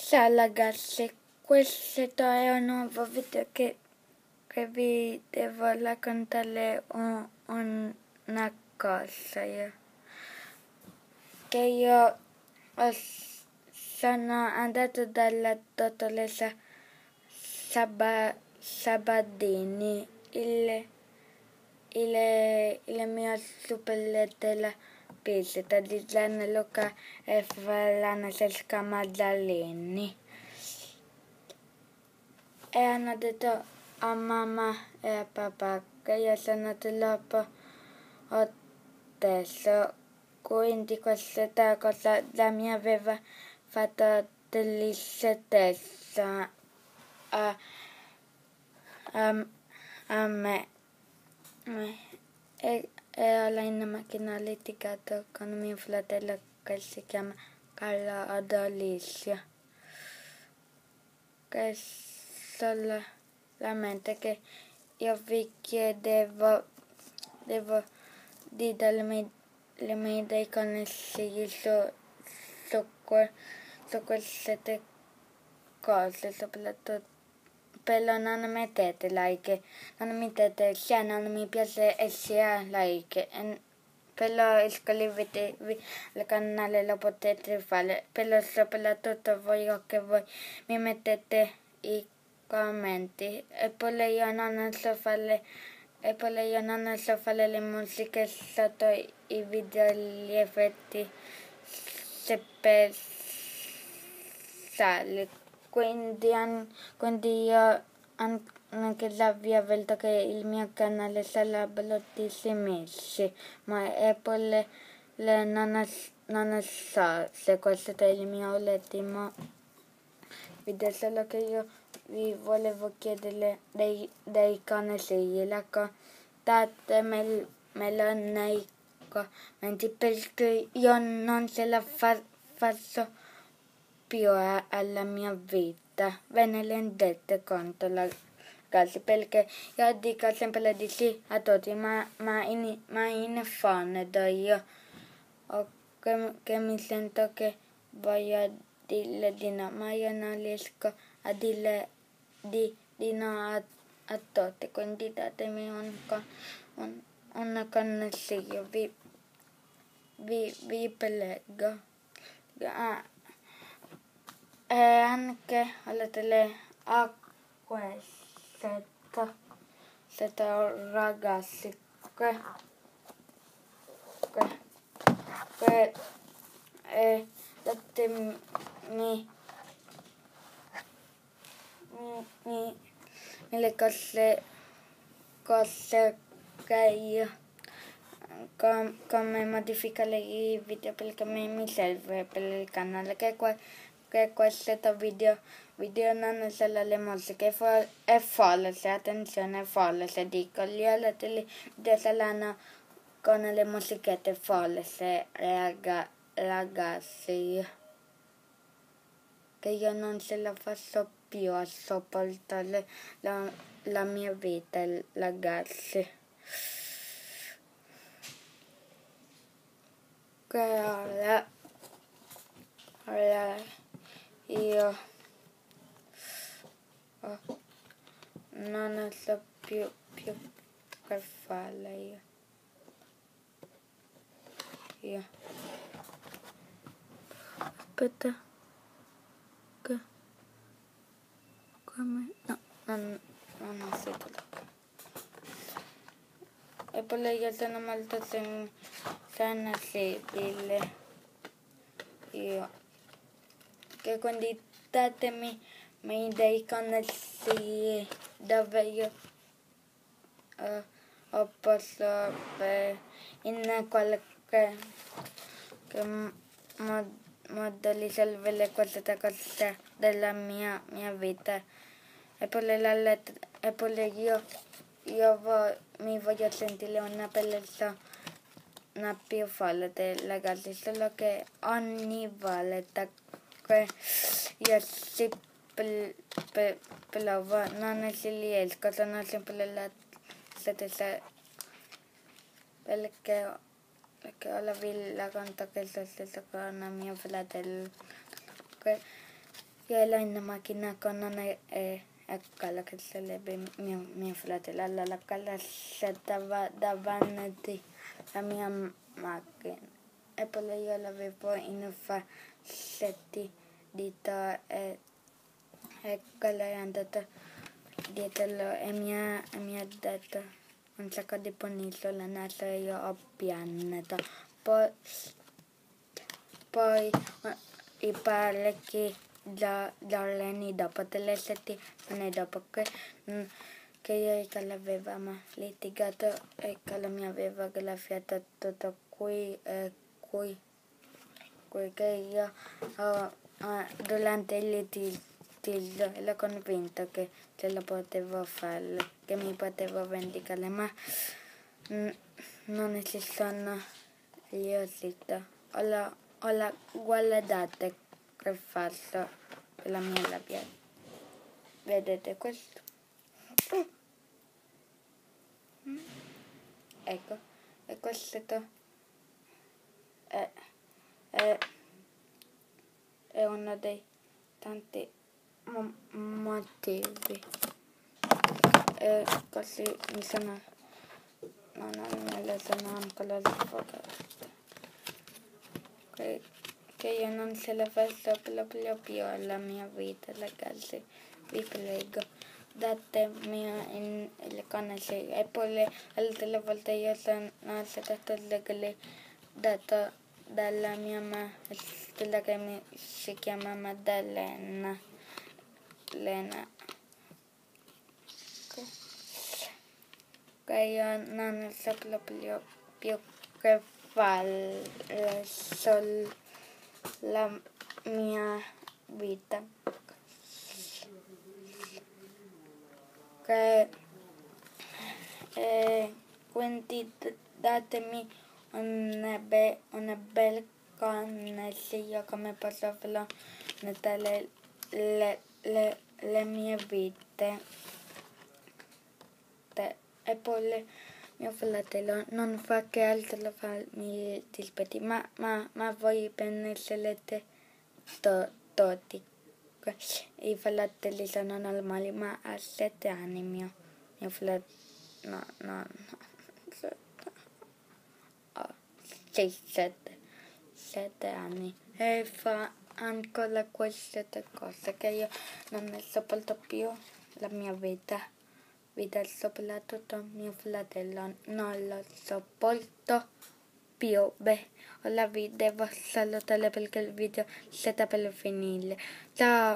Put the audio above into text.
Ciao ragazzi, questo è un nuovo video che vi devo raccontare una cosa. Sono andato dalla dottoressa Sabadini, il mio superiore della visita di Gianluca e Fallana si chiama Zalini. E hanno detto a mamma e a papà che io sono troppo obeso, quindi questa cosa già mi aveva fatto tristezza a me. E ero in macchina ho litigato con mio fratello che si chiama Carlo Adolizio, che solamente che io vi chiedevo di darmi dei consigli su queste cose, soprattutto. Però non mettete like, non mettete se non mi piace e sia like. Però iscrivetevi al canale, lo potete fare. Però soprattutto voglio che voi mi mettete i commenti. E poi io non so fare le musiche sotto i video, gli effetti speciali. Quindi io anche già vi avverto che il mio canale sarà bruttissimo, ma poi non so se questo è il mio ultimo video, solo che io vi volevo chiedere dei consigli, datemelo nei commenti perché io non ce la faccio più alla mia vita. Ve ne rendete conto, ragazzi, perché io dico sempre di sì a tutti, ma in fondo io che mi sento che voglio dire di no, ma io non riesco a dire di no a tutti, quindi datemi un consiglio, vi prego. E anche oltre a questo ragazzi che datemi le cose che io come modificare i video perché mi serve per il canale, che questo video non solo le musiche, è false, attenzione, è false, dico, gli altri video saranno con le musichette false, ragazzi, che io non ce la faccio più a sopportare la mia vita, ragazzi. Che ora io non so più che fare io. Aspetta, che come no, non si può. E poi io sono molto sensibile, io, che quindi datemi dei consigli dove io posso in qualche modo risolvere questa cosa della mia vita. E poi io mi voglio sentire una persona più forte, ragazzi, solo che ogni volta che io si provo non si riesco, sono sempre la stessa, perché ora vi racconto che è successo con mio fratello, io ero in macchina con quello che sarebbe mio fratello. Allora quella stava davanti alla mia macchina e poi io l'avevo in fascetti dito e quello è andato dietro e mi ha dato un sacco di pugni sulla naso e io ho pianto. Poi i parecchi giorni dopo, 3 settimane dopo che io e Carla avevamo litigato e Carla mi aveva graffiato tutto qui e qui che io durante il litigio ero convinto che ce la potevo fare, che mi potevo vendicare, ma non ci sono riuscita. Ho la guardate che faccio per la mia labbra. Vedete questo? Ecco, e questo è uno dei tanti motivi. E così mi sono non me lo sono ancora sfogato. Che io non ce la faccio proprio più alla mia vita, ragazzi. Vi prego, datemi il consiglio. E poi le altre volte io sono stato dato dalla mia mamma, quella che si chiama Maddalena. Che io non so proprio più che fare sulla mia vita. Quindi datemi un bel consiglio come posso affrontare le mie vite. E poi mio fratello non fa che altro farmi dispetti, ma voi penserete tutti. I fratelli sono normali, ma a 7 anni mio fratello, no, 7 anni e fa ancora queste cose che io non ne sopporto più la mia vita, soprattutto mio fratello, non lo sopporto più. Beh, ora vi devo salutare perché il video sta per finire. Ciao!